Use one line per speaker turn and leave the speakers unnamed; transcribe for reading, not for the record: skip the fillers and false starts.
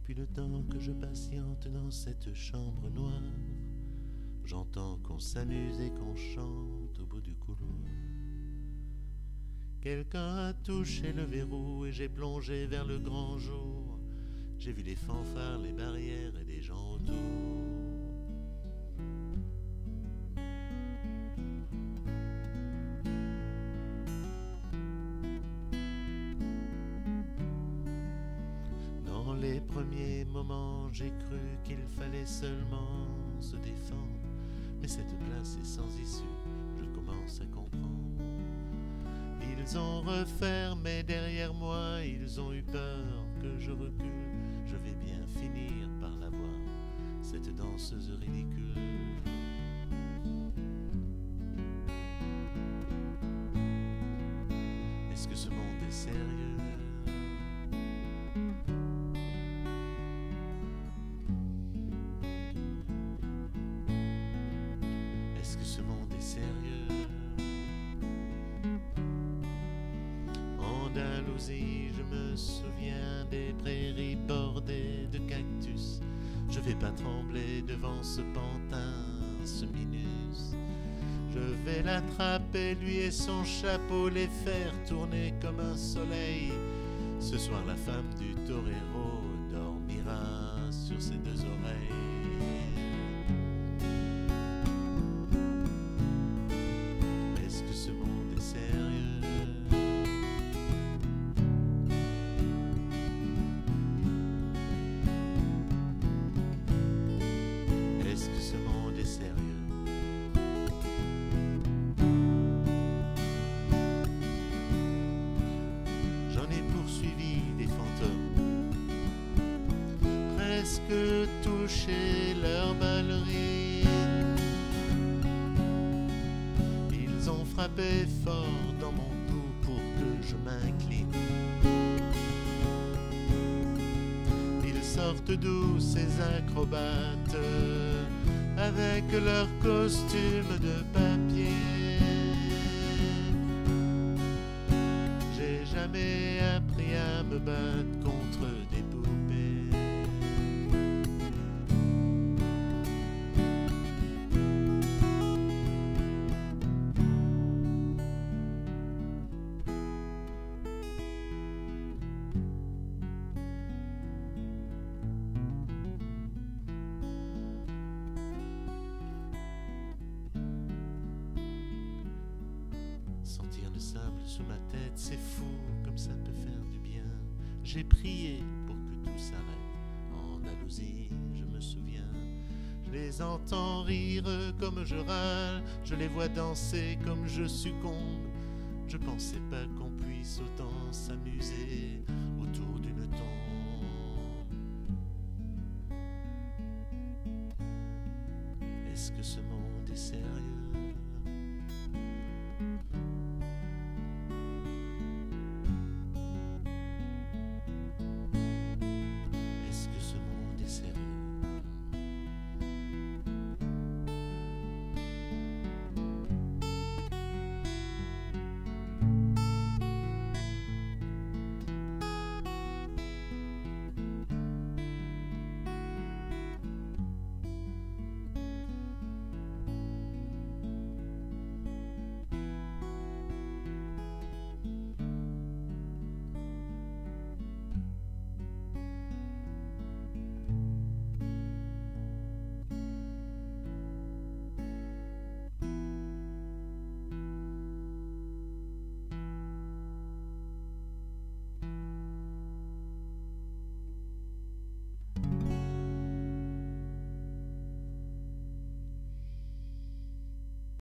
Depuis le temps que je patiente dans cette chambre noire, j'entends qu'on s'amuse et qu'on chante au bout du couloir. Quelqu'un a touché le verrou et j'ai plongé vers le grand jour. J'ai vu les fanfares, les barrières et les gens autour. Dans les premiers moments, j'ai cru qu'il fallait seulement se défendre. Mais cette place est sans issue, je commence à comprendre. Ils ont refermé derrière moi, ils ont eu peur que je recule. Je vais bien finir par la voir, cette danseuse ridicule. Est-ce que ce monde est sérieux? Est-ce que ce monde est sérieux? Andalousie, je me souviens des prairies bordées de cactus. Je vais pas trembler devant ce pantin, ce minus. Je vais l'attraper, lui et son chapeau, les faire tourner comme un soleil. Ce soir, la femme du torero dormira sur ses deux oreilles. Est-ce que ce monde est sérieux? Est-ce que ce monde est sérieux? J'en ai poursuivi des fantômes, presque touché leur ballerine. Ils ont frappé fort dans mon cou pour que je m'incline. Ils sortent d'où ces acrobates avec leurs costumes de papier? J'ai jamais appris à me battre contre des poupées. Sentir le sable sous ma tête, c'est fou comme ça peut faire du bien. J'ai prié pour que tout s'arrête. En Andalousie, je me souviens. Je les entends rire comme je râle. Je les vois danser comme je succombe. Je pensais pas qu'on puisse autant s'amuser autour d'une tombe. Est-ce que ce monde est sérieux?